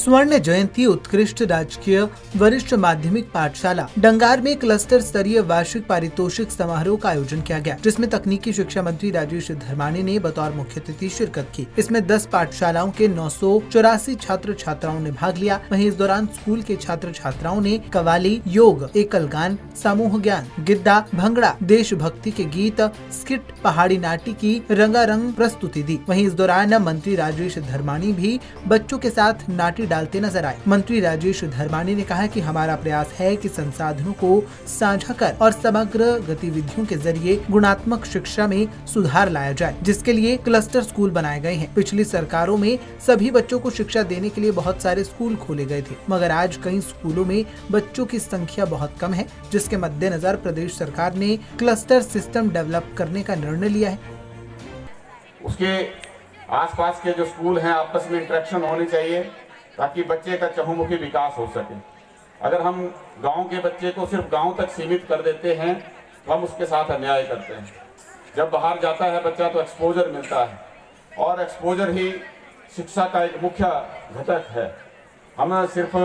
स्वर्ण जयंती उत्कृष्ट राजकीय वरिष्ठ माध्यमिक पाठशाला डंगार में क्लस्टर स्तरीय वार्षिक पारितोषिक समारोह का आयोजन किया गया, जिसमें तकनीकी शिक्षा मंत्री राजेश धर्माणी ने बतौर मुख्य अतिथि शिरकत की। इसमें 10 पाठशालाओं के 984 छात्र छात्राओं ने भाग लिया। वहीं इस दौरान स्कूल के छात्र छात्राओं ने कव्वाली, योग, एकल गान, समूह ज्ञान, गिद्दा, भंगड़ा, देशभक्ति के गीत, स्किट, पहाड़ी नाटी की रंगारंग प्रस्तुति दी। वहीं इस दौरान मंत्री राजेश धर्माणी भी बच्चों के साथ नाटी डालते नजर आए। मंत्री राजेश धर्माणी ने कहा कि हमारा प्रयास है कि संसाधनों को साझा कर और समग्र गतिविधियों के जरिए गुणात्मक शिक्षा में सुधार लाया जाए, जिसके लिए क्लस्टर स्कूल बनाए गए हैं। पिछली सरकारों में सभी बच्चों को शिक्षा देने के लिए बहुत सारे स्कूल खोले गए थे, मगर आज कई स्कूलों में बच्चों की संख्या बहुत कम है, जिसके मद्देनजर प्रदेश सरकार ने क्लस्टर सिस्टम डेवलप करने का निर्णय लिया है। उसके आसपास के जो स्कूल हैं आपस में इंटरेक्शन होनी चाहिए ताकि बच्चे का चहुमुखी विकास हो सके। अगर हम गांव के बच्चे को सिर्फ गांव तक सीमित कर देते हैं तो हम उसके साथ अन्याय करते हैं। जब बाहर जाता है बच्चा तो एक्सपोजर मिलता है, और एक्सपोजर ही शिक्षा का एक मुख्य घटक है। हम सिर्फ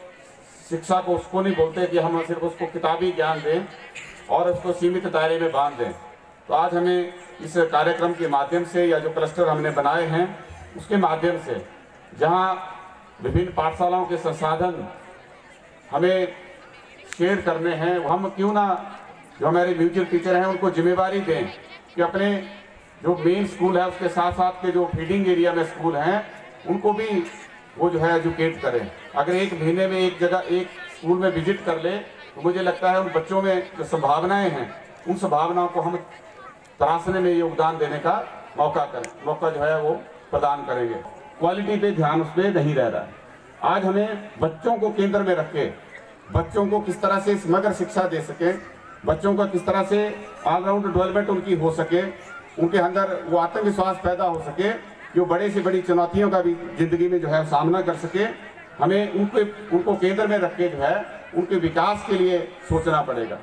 शिक्षा को उसको नहीं बोलते कि हम सिर्फ उसको किताबी ज्ञान दें और उसको सीमित दायरे में बांध दें। तो आज हमें इस कार्यक्रम के माध्यम से या जो क्लस्टर हमने बनाए हैं उसके माध्यम से, जहाँ विभिन्न पाठशालाओं के संसाधन हमें शेयर करने हैं, हम क्यों ना जो हमारे म्यूजिक टीचर हैं उनको जिम्मेवारी दें कि अपने जो मेन स्कूल है उसके साथ साथ के जो फीडिंग एरिया में स्कूल हैं उनको भी वो जो है एजुकेट करें। अगर एक महीने में एक जगह एक स्कूल में विजिट कर ले तो मुझे लगता है उन बच्चों में जो संभावनाएं हैं उन संभावनाओं को हम तराशने में योगदान देने का मौका जो है वो प्रदान करेंगे। क्वालिटी पे ध्यान उस पर नहीं रह रहा है। आज हमें बच्चों को केंद्र में रख के बच्चों को किस तरह से समग्र शिक्षा दे सके, बच्चों का किस तरह से ऑलराउंड डेवलपमेंट उनकी हो सके, उनके अंदर वो आत्मविश्वास पैदा हो सके कि वो बड़े से बड़ी चुनौतियों का भी जिंदगी में जो है सामना कर सके। हमें उनको केंद्र में रख के जो है उनके विकास के लिए सोचना पड़ेगा।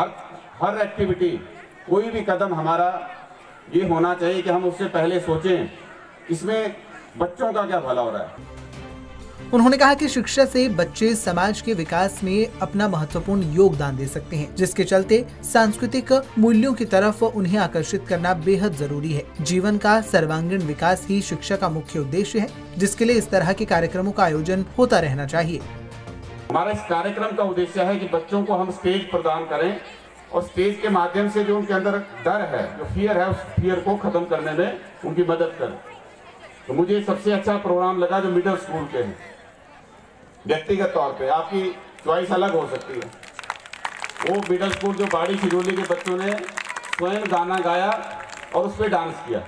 हर एक्टिविटी, कोई भी कदम हमारा ये होना चाहिए कि हम उससे पहले सोचें इसमें बच्चों का क्या भला हो रहा है। उन्होंने कहा कि शिक्षा से बच्चे समाज के विकास में अपना महत्वपूर्ण योगदान दे सकते हैं, जिसके चलते सांस्कृतिक मूल्यों की तरफ उन्हें आकर्षित करना बेहद जरूरी है। जीवन का सर्वांगीण विकास ही शिक्षा का मुख्य उद्देश्य है, जिसके लिए इस तरह के कार्यक्रमों का आयोजन होता रहना चाहिए। हमारा इस कार्यक्रम का उद्देश्य है कि बच्चों को हम स्टेज प्रदान करें और स्टेज के माध्यम से जो उनके अंदर डर है, जो फियर है, उस फियर को खत्म करने में उनकी मदद करें। तो मुझे सबसे अच्छा प्रोग्राम लगा जो मिडिल स्कूल के हैं। व्यक्तिगत तौर पे आपकी चॉइस अलग हो सकती है। वो मिडिल स्कूल जो बाड़ी खिजोली के बच्चों ने स्वयं गाना गाया और उस पर डांस किया।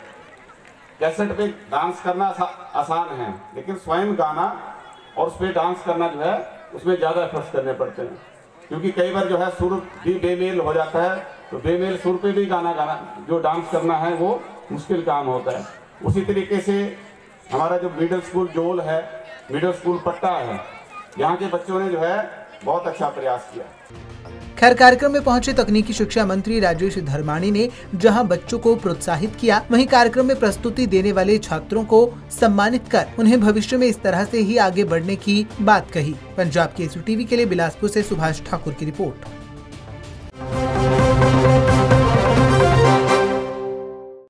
कैसेट पे डांस करना आसान है, लेकिन स्वयं गाना और उस पर डांस करना जो है उसमें ज़्यादा एफर्ट्स करने पड़ते हैं, क्योंकि कई बार जो है सुर भी बेमेल हो जाता है। तो बेमेल सुर पे भी गाना जो डांस करना है वो मुश्किल काम होता है। उसी तरीके से हमारा जो मिडिल स्कूल जोल है, मिडिल स्कूल पट्टा है, यहाँ के बच्चों ने जो है बहुत अच्छा प्रयास किया। खैर, कार्यक्रम में पहुंचे तकनीकी शिक्षा मंत्री राजेश धर्माणी ने जहां बच्चों को प्रोत्साहित किया, वहीं कार्यक्रम में प्रस्तुति देने वाले छात्रों को सम्मानित कर उन्हें भविष्य में इस तरह से ही आगे बढ़ने की बात कही। पंजाब केसरी टीवी के लिए बिलासपुर से सुभाष ठाकुर की रिपोर्ट।